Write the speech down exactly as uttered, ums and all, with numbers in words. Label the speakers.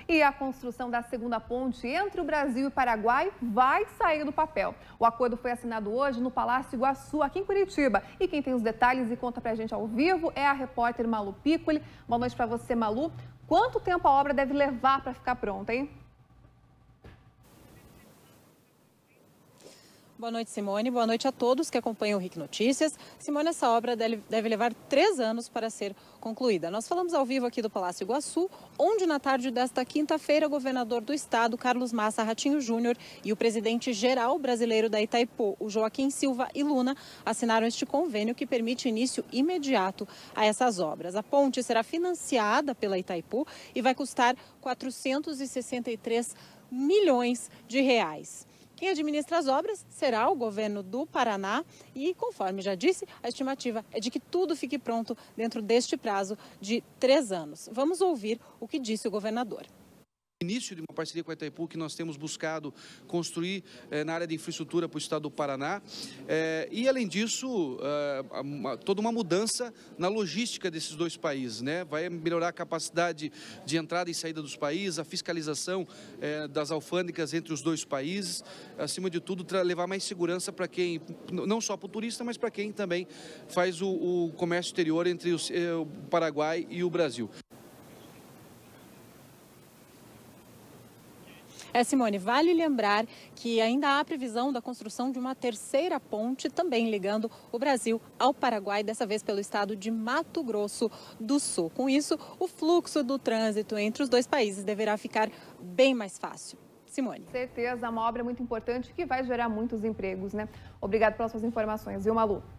Speaker 1: E a construção da segunda ponte entre o Brasil e o Paraguai vai sair do papel. O acordo foi assinado hoje no Palácio Iguaçu, aqui em Curitiba. E quem tem os detalhes e conta pra gente ao vivo é a repórter Malu Piccoli. Boa noite para você, Malu. Quanto tempo a obra deve levar para ficar pronta, hein?
Speaker 2: Boa noite, Simone. Boa noite a todos que acompanham o R I C Notícias. Simone, essa obra deve levar três anos para ser concluída. Nós falamos ao vivo aqui do Palácio Iguaçu, onde na tarde desta quinta-feira, o governador do estado, Carlos Massa Ratinho Júnior, e o presidente-geral brasileiro da Itaipu, o Joaquim Silva e Luna, assinaram este convênio que permite início imediato a essas obras. A ponte será financiada pela Itaipu e vai custar quatrocentos e sessenta e três milhões de reais. Quem administra as obras será o governo do Paraná e, conforme já disse, a estimativa é de que tudo fique pronto dentro deste prazo de três anos. Vamos ouvir o que disse o governador.
Speaker 3: Início de uma parceria com a Itaipu que nós temos buscado construir eh, na área de infraestrutura para o estado do Paraná eh, e além disso eh, uma, toda uma mudança na logística desses dois países, né? Vai melhorar a capacidade de entrada e saída dos países, a fiscalização eh, das alfândegas entre os dois países, acima de tudo levar mais segurança para quem, não só para o turista, mas para quem também faz o, o comércio exterior entre os, eh, o Paraguai e o Brasil.
Speaker 2: É, Simone, vale lembrar que ainda há previsão da construção de uma terceira ponte, também ligando o Brasil ao Paraguai, dessa vez pelo estado de Mato Grosso do Sul. Com isso, o fluxo do trânsito entre os dois países deverá ficar bem mais fácil. Simone.
Speaker 1: Certeza, uma obra muito importante que vai gerar muitos empregos, né? Obrigada pelas suas informações, viu, Malu?